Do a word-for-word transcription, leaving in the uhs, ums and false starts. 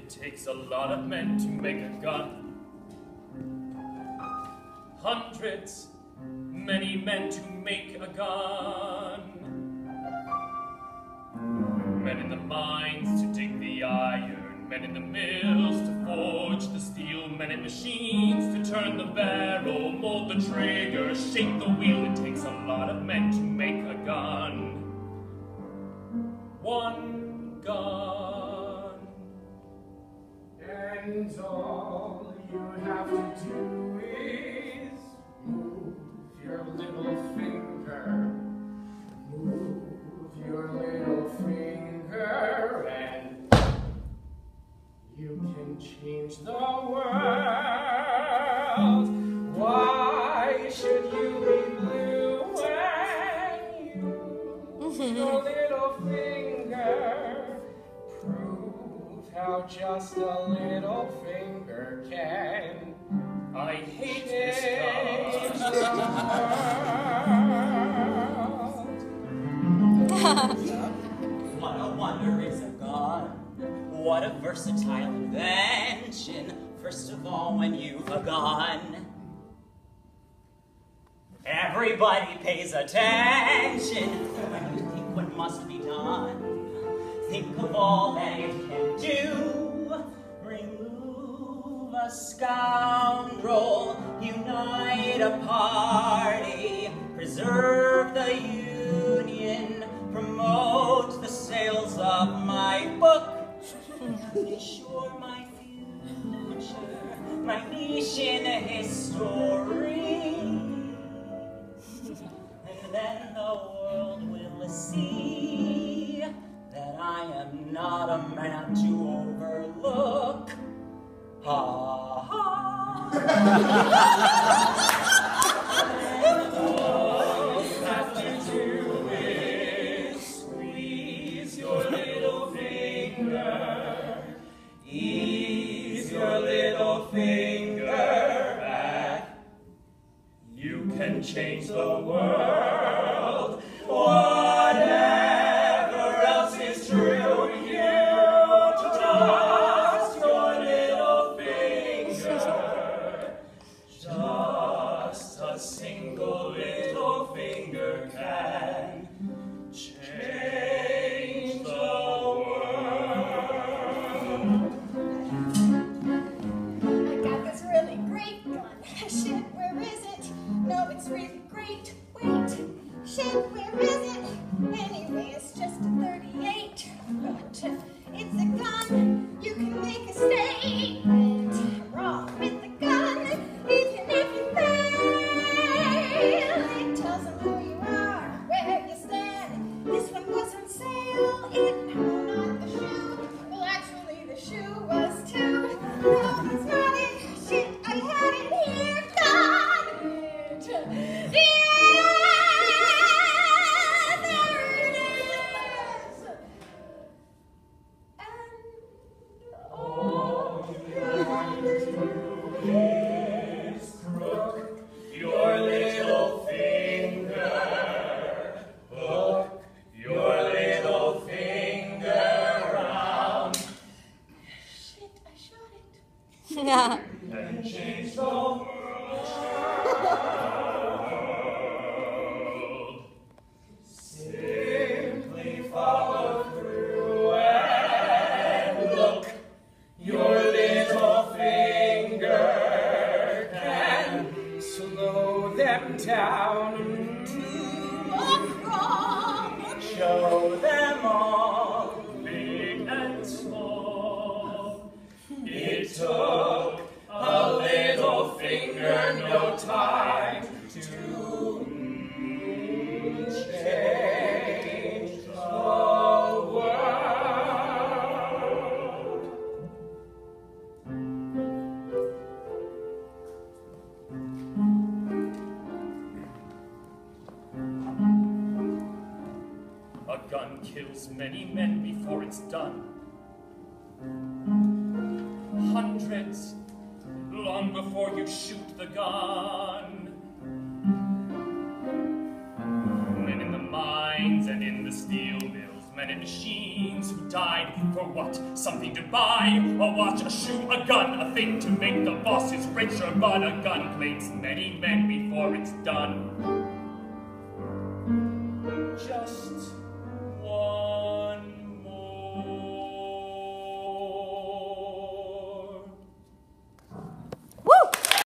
It takes a lot of men to make a gun. Hundreds, many men to make a gun. Men in the mines to dig the iron, men in the mills to forge the steel, men in machines to turn the barrel, mold the trigger, shape the wheel. It takes a lot of men to make a gun. One gun. And all you have to do is move your little finger. Move your little finger and you can change the world. Why should you be blue when you use your little finger? Prove how just a little finger can I hate this change gun. the world. What a wonder is a gun. What a versatile invention. First of all, when you've a gun, everybody pays attention. When you think what must be done, think of all that it can do. Remove a scoundrel, unite a party, preserve the union, promote the sales of my book, ensure my future, my niche in history. And then the world will see that I am not a man to overlook. Ha ha. All you have to do is squeeze your little finger, ease your little finger back. You can change the world. Whatever else is true, you trust your little finger. Just a single little finger can change the world. I got this really great gun. Shit, where is it? No, it's really great. Wait, shit, where is it? Anyway, it's just a thirty-eight. But uh, it's a gun. You can make a statement. Wrong with the gun, even if you fail. It tells them who you are, where you stand. This one was on sale. It, no, not the shoe. Well, actually, the shoe was too. No, that's not it. Shit, I had it here. Got it. Yeah, there it is. And All you have to do is crook your little finger. Hook your little finger round shit, I shot it. and change the world. Simply follow through and look. Your little finger can slow them down to show them all, Big and small. it took a little finger, no time to change the world. A gun kills many men before it's done. Hundreds, long before you shoot the gun. Men in the mines and in the steel mills, men and machines who died for what? Something to buy, a watch, a shoe, a gun, a thing to make the bosses richer, but a gun claims many men before it's done. Just